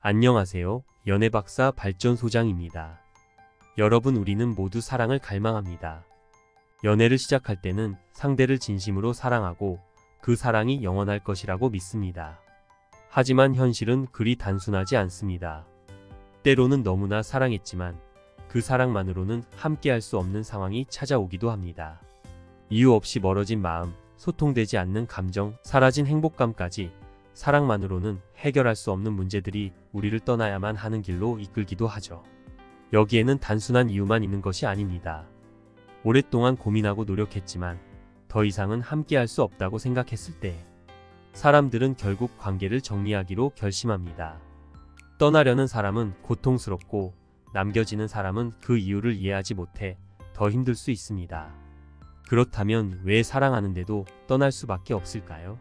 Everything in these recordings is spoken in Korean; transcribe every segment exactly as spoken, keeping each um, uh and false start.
안녕하세요. 연애박사 발전소장입니다. 여러분, 우리는 모두 사랑을 갈망합니다. 연애를 시작할 때는 상대를 진심으로 사랑하고 그 사랑이 영원할 것이라고 믿습니다. 하지만 현실은 그리 단순하지 않습니다. 때로는 너무나 사랑했지만 그 사랑만으로는 함께할 수 없는 상황이 찾아오기도 합니다. 이유 없이 멀어진 마음, 소통되지 않는 감정, 사라진 행복감까지 사랑만으로는 해결할 수 없는 문제들이 우리를 떠나야만 하는 길로 이끌기도 하죠. 여기에는 단순한 이유만 있는 것이 아닙니다. 오랫동안 고민하고 노력했지만 더 이상은 함께할 수 없다고 생각했을 때 사람들은 결국 관계를 정리하기로 결심합니다. 떠나려는 사람은 고통스럽고 남겨지는 사람은 그 이유를 이해하지 못해 더 힘들 수 있습니다. 그렇다면 왜 사랑하는데도 떠날 수밖에 없을까요?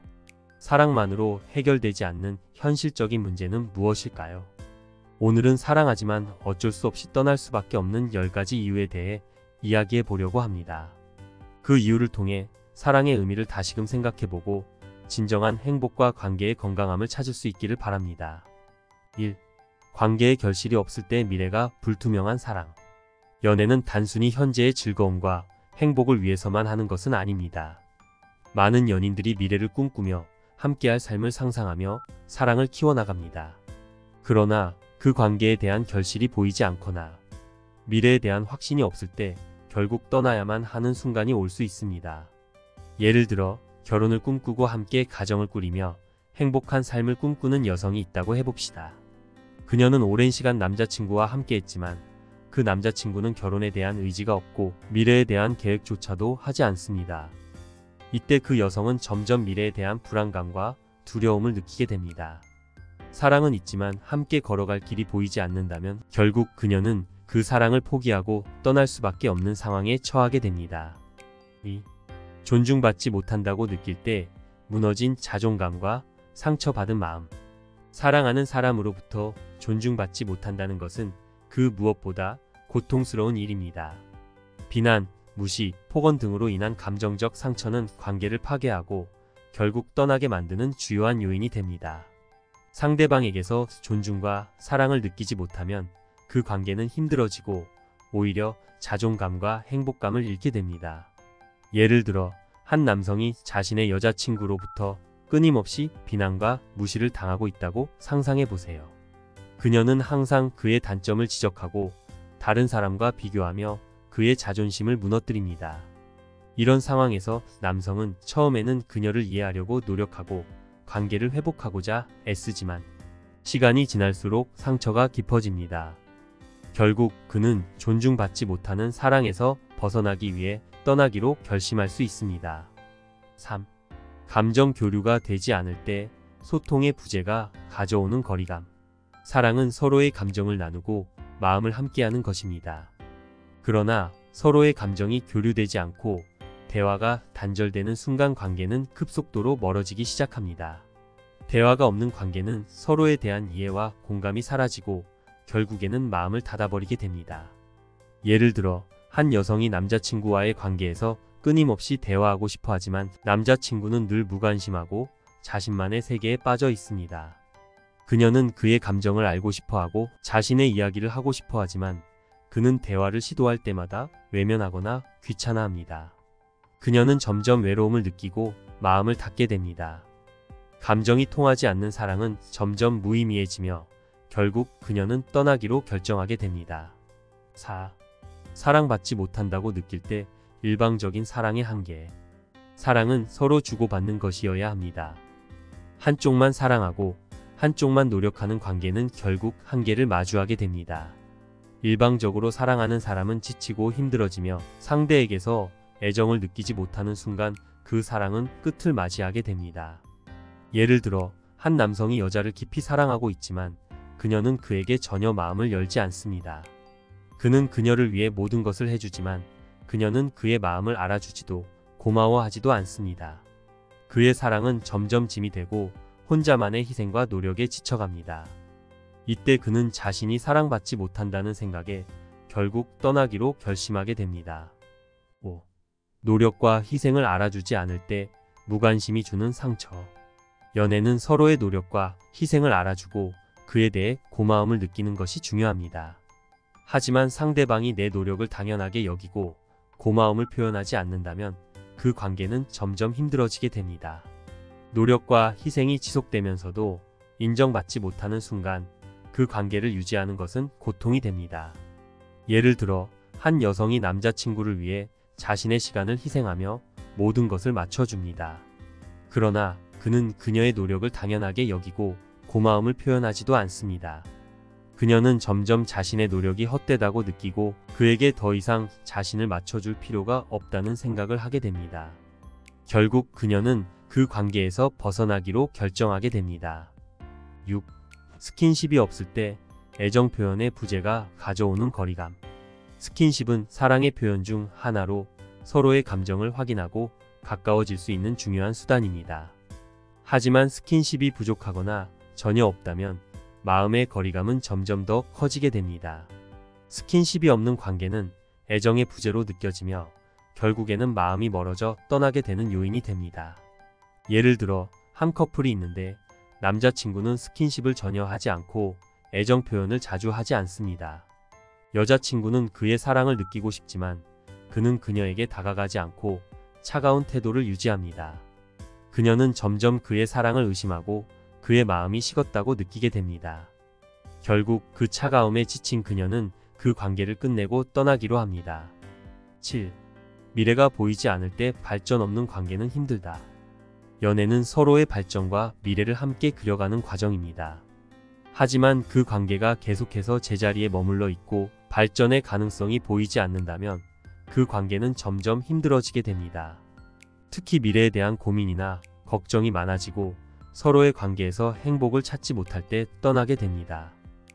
사랑만으로 해결되지 않는 현실적인 문제는 무엇일까요? 오늘은 사랑하지만 어쩔 수 없이 떠날 수밖에 없는 열 가지 이유에 대해 이야기해 보려고 합니다. 그 이유를 통해 사랑의 의미를 다시금 생각해보고 진정한 행복과 관계의 건강함을 찾을 수 있기를 바랍니다. 일. 관계의 결실이 없을 때 미래가 불투명한 사랑. 연애는 단순히 현재의 즐거움과 행복을 위해서만 하는 것은 아닙니다. 많은 연인들이 미래를 꿈꾸며 함께할 삶을 상상하며 사랑을 키워나갑니다. 그러나 그 관계에 대한 결실이 보이지 않거나 미래에 대한 확신이 없을 때 결국 떠나야만 하는 순간이 올 수 있습니다. 예를 들어 결혼을 꿈꾸고 함께 가정을 꾸리며 행복한 삶을 꿈꾸는 여성이 있다고 해봅시다. 그녀는 오랜 시간 남자친구와 함께했지만 그 남자친구는 결혼에 대한 의지가 없고 미래에 대한 계획조차도 하지 않습니다. 이때 그 여성은 점점 미래에 대한 불안감과 두려움을 느끼게 됩니다. 사랑은 있지만 함께 걸어갈 길이 보이지 않는다면 결국 그녀는 그 사랑을 포기하고 떠날 수밖에 없는 상황에 처하게 됩니다. 이. 존중받지 못한다고 느낄 때 무너진 자존감과 상처받은 마음. 사랑하는 사람으로부터 존중받지 못한다는 것은 그 무엇보다 고통스러운 일입니다. 비난, 무시, 폭언 등으로 인한 감정적 상처는 관계를 파괴하고 결국 떠나게 만드는 주요한 요인이 됩니다. 상대방에게서 존중과 사랑을 느끼지 못하면 그 관계는 힘들어지고 오히려 자존감과 행복감을 잃게 됩니다. 예를 들어 한 남성이 자신의 여자친구로부터 끊임없이 비난과 무시를 당하고 있다고 상상해 보세요. 그녀는 항상 그의 단점을 지적하고 다른 사람과 비교하며 그의 자존심을 무너뜨립니다. 이런 상황에서 남성은 처음에는 그녀를 이해하려고 노력하고 관계를 회복하고자 애쓰지만 시간이 지날수록 상처가 깊어집니다. 결국 그는 존중받지 못하는 사랑에서 벗어나기 위해 떠나기로 결심할 수 있습니다. 삼. 감정 교류가 되지 않을 때 소통의 부재가 가져오는 거리감. 사랑은 서로의 감정을 나누고 마음을 함께하는 것입니다. 그러나 서로의 감정이 교류되지 않고 대화가 단절되는 순간 관계는 급속도로 멀어지기 시작합니다. 대화가 없는 관계는 서로에 대한 이해와 공감이 사라지고 결국에는 마음을 닫아버리게 됩니다. 예를 들어 한 여성이 남자친구와의 관계에서 끊임없이 대화하고 싶어 하지만 남자친구는 늘 무관심하고 자신만의 세계에 빠져 있습니다. 그녀는 그의 감정을 알고 싶어 하고 자신의 이야기를 하고 싶어 하지만 그는 대화를 시도할 때마다 외면하거나 귀찮아합니다. 그녀는 점점 외로움을 느끼고 마음을 닫게 됩니다. 감정이 통하지 않는 사랑은 점점 무의미해지며 결국 그녀는 떠나기로 결정하게 됩니다. 사. 사랑받지 못한다고 느낄 때 일방적인 사랑의 한계. 사랑은 서로 주고받는 것이어야 합니다. 한쪽만 사랑하고 한쪽만 노력하는 관계는 결국 한계를 마주하게 됩니다. 일방적으로 사랑하는 사람은 지치고 힘들어지며 상대에게서 애정을 느끼지 못하는 순간 그 사랑은 끝을 맞이하게 됩니다. 예를 들어 한 남성이 여자를 깊이 사랑하고 있지만 그녀는 그에게 전혀 마음을 열지 않습니다. 그는 그녀를 위해 모든 것을 해주지만 그녀는 그의 마음을 알아주지도 고마워하지도 않습니다. 그의 사랑은 점점 짐이 되고 혼자만의 희생과 노력에 지쳐갑니다. 이때 그는 자신이 사랑받지 못한다는 생각에 결국 떠나기로 결심하게 됩니다. 오. 노력과 희생을 알아주지 않을 때 무관심이 주는 상처. 연애는 서로의 노력과 희생을 알아주고 그에 대해 고마움을 느끼는 것이 중요합니다. 하지만 상대방이 내 노력을 당연하게 여기고 고마움을 표현하지 않는다면 그 관계는 점점 힘들어지게 됩니다. 노력과 희생이 지속되면서도 인정받지 못하는 순간 그 관계를 유지하는 것은 고통이 됩니다. 예를 들어 한 여성이 남자친구를 위해 자신의 시간을 희생하며 모든 것을 맞춰줍니다. 그러나 그는 그녀의 노력을 당연하게 여기고 고마움을 표현하지도 않습니다. 그녀는 점점 자신의 노력이 헛되다고 느끼고 그에게 더 이상 자신을 맞춰줄 필요가 없다는 생각을 하게 됩니다. 결국 그녀는 그 관계에서 벗어나기로 결정하게 됩니다. 육. 스킨십이 없을 때 애정 표현의 부재가 가져오는 거리감. 스킨십은 사랑의 표현 중 하나로 서로의 감정을 확인하고 가까워질 수 있는 중요한 수단입니다. 하지만 스킨십이 부족하거나 전혀 없다면 마음의 거리감은 점점 더 커지게 됩니다. 스킨십이 없는 관계는 애정의 부재로 느껴지며 결국에는 마음이 멀어져 떠나게 되는 요인이 됩니다. 예를 들어 한 커플이 있는데 남자친구는 스킨십을 전혀 하지 않고 애정 표현을 자주 하지 않습니다. 여자친구는 그의 사랑을 느끼고 싶지만 그는 그녀에게 다가가지 않고 차가운 태도를 유지합니다. 그녀는 점점 그의 사랑을 의심하고 그의 마음이 식었다고 느끼게 됩니다. 결국 그 차가움에 지친 그녀는 그 관계를 끝내고 떠나기로 합니다. 칠. 미래가 보이지 않을 때 발전 없는 관계는 힘들다. 연애는 서로의 발전과 미래를 함께 그려가는 과정입니다. 하지만 그 관계가 계속해서 제자리에 머물러 있고 발전의 가능성이 보이지 않는다면 그 관계는 점점 힘들어지게 됩니다. 특히 미래에 대한 고민이나 걱정이 많아지고 서로의 관계에서 행복을 찾지 못할 때 떠나게 됩니다.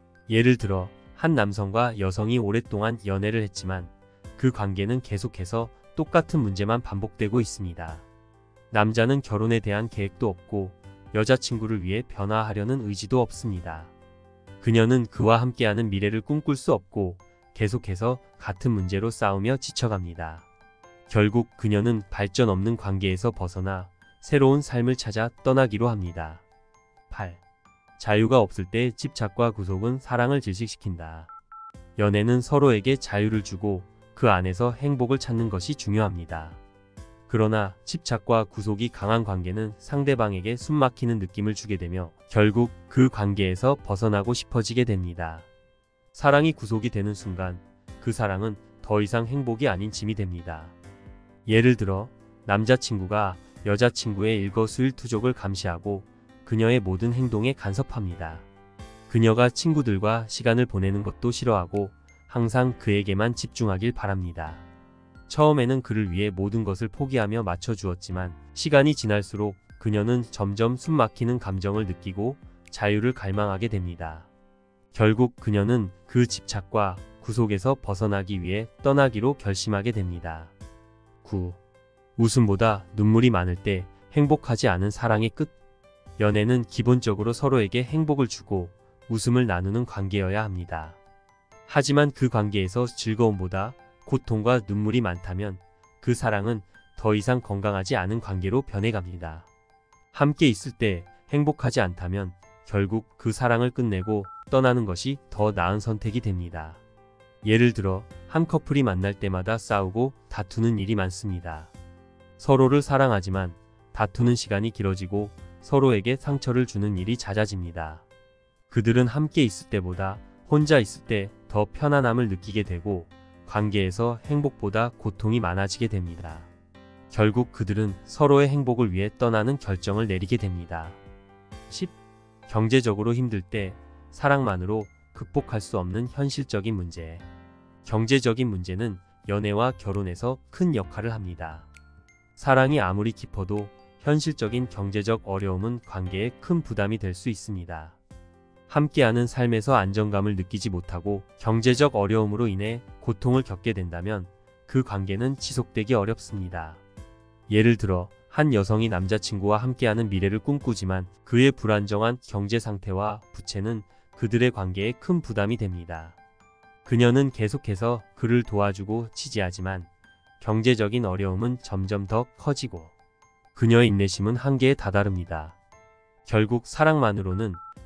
예를 들어 한 남성과 여성이 오랫동안 연애를 했지만 그 관계는 계속해서 똑같은 문제만 반복되고 있습니다. 남자는 결혼에 대한 계획도 없고 여자친구를 위해 변화하려는 의지도 없습니다. 그녀는 그와 함께하는 미래를 꿈꿀 수 없고 계속해서 같은 문제로 싸우며 지쳐갑니다. 결국 그녀는 발전 없는 관계에서 벗어나 새로운 삶을 찾아 떠나기로 합니다. 팔. 자유가 없을 때 집착과 구속은 사랑을 질식시킨다. 연애는 서로에게 자유를 주고 그 안에서 행복을 찾는 것이 중요합니다. 그러나 집착과 구속이 강한 관계는 상대방에게 숨막히는 느낌을 주게 되며 결국 그 관계에서 벗어나고 싶어지게 됩니다. 사랑이 구속이 되는 순간 그 사랑은 더 이상 행복이 아닌 짐이 됩니다. 예를 들어 남자친구가 여자친구의 일거수일투족을 감시하고 그녀의 모든 행동에 간섭합니다. 그녀가 친구들과 시간을 보내는 것도 싫어하고 항상 그에게만 집중하길 바랍니다. 처음에는 그를 위해 모든 것을 포기하며 맞춰주었지만 시간이 지날수록 그녀는 점점 숨막히는 감정을 느끼고 자유를 갈망하게 됩니다. 결국 그녀는 그 집착과 구속에서 벗어나기 위해 떠나기로 결심하게 됩니다. 구. 웃음보다 눈물이 많을 때 행복하지 않은 사랑의 끝. 연애는 기본적으로 서로에게 행복을 주고 웃음을 나누는 관계여야 합니다. 하지만 그 관계에서 즐거움보다 고통과 눈물이 많다면 그 사랑은 더 이상 건강하지 않은 관계로 변해갑니다. 함께 있을 때 행복하지 않다면 결국 그 사랑을 끝내고 떠나는 것이 더 나은 선택이 됩니다. 예를 들어 한 커플이 만날 때마다 싸우고 다투는 일이 많습니다. 서로를 사랑하지만 다투는 시간이 길어지고 서로에게 상처를 주는 일이 잦아집니다. 그들은 함께 있을 때보다 혼자 있을 때 더 편안함을 느끼게 되고 관계에서 행복보다 고통이 많아지게 됩니다. 결국 그들은 서로의 행복을 위해 떠나는 결정을 내리게 됩니다. 십. 경제적으로 힘들 때 사랑만으로 극복할 수 없는 현실적인 문제. 경제적인 문제는 연애와 결혼에서 큰 역할을 합니다. 사랑이 아무리 깊어도 현실적인 경제적 어려움은 관계에 큰 부담이 될 수 있습니다. 함께하는 삶에서 안정감을 느끼지 못하고 경제적 어려움으로 인해 고통을 겪게 된다면 그 관계는 지속되기 어렵습니다. 예를 들어 한 여성이 남자친구와 함께하는 미래를 꿈꾸지만 그의 불안정한 경제 상태와 부채는 그들의 관계에 큰 부담이 됩니다. 그녀는 계속해서 그를 도와주고 지지하지만 경제적인 어려움은 점점 더 커지고 그녀의 인내심은 한계에 다다릅니다. 결국 사랑만으로는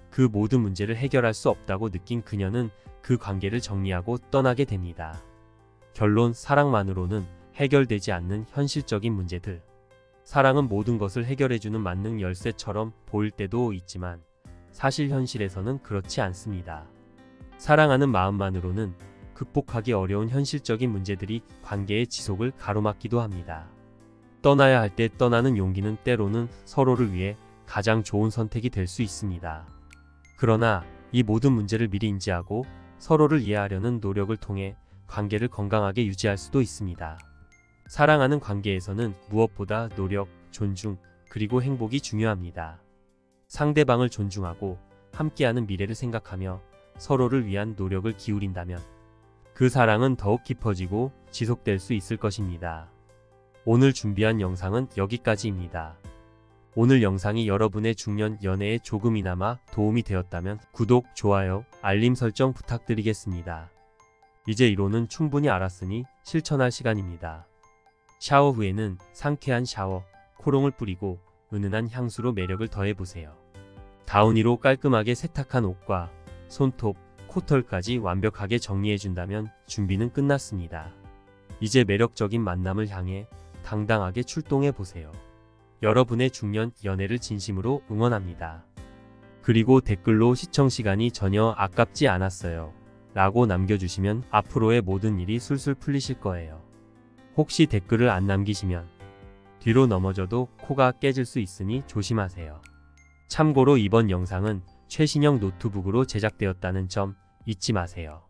그 모든 문제를 해결할 수 없다고 느낀 그녀는 그 관계를 정리하고 떠나게 됩니다. 결론, 사랑만으로는 해결되지 않는 현실적인 문제들. 사랑은 모든 것을 해결해주는 만능 열쇠처럼 보일 때도 있지만 사실 현실에서는 그렇지 않습니다. 사랑하는 마음만으로는 극복하기 어려운 현실적인 문제들이 관계의 지속을 가로막기도 합니다. 떠나야 할 때 떠나는 용기는 때로는 서로를 위해 가장 좋은 선택이 될 수 있습니다. 그러나 이 모든 문제를 미리 인지하고 서로를 이해하려는 노력을 통해 관계를 건강하게 유지할 수도 있습니다. 사랑하는 관계에서는 무엇보다 노력, 존중, 그리고 행복이 중요합니다. 상대방을 존중하고 함께하는 미래를 생각하며 서로를 위한 노력을 기울인다면 그 사랑은 더욱 깊어지고 지속될 수 있을 것입니다. 오늘 준비한 영상은 여기까지입니다. 오늘 영상이 여러분의 중년 연애에 조금이나마 도움이 되었다면 구독, 좋아요, 알림 설정 부탁드리겠습니다. 이제 이론은 충분히 알았으니 실천할 시간입니다. 샤워 후에는 상쾌한 샤워, 코롱을 뿌리고 은은한 향수로 매력을 더해보세요. 다우니로 깔끔하게 세탁한 옷과 손톱, 코털까지 완벽하게 정리해준다면 준비는 끝났습니다. 이제 매력적인 만남을 향해 당당하게 출동해보세요. 여러분의 중년 연애를 진심으로 응원합니다. 그리고 댓글로 시청시간이 전혀 아깝지 않았어요 라고 남겨주시면 앞으로의 모든 일이 술술 풀리실 거예요. 혹시 댓글을 안 남기시면 뒤로 넘어져도 코가 깨질 수 있으니 조심하세요. 참고로 이번 영상은 최신형 노트북으로 제작되었다는 점 잊지 마세요.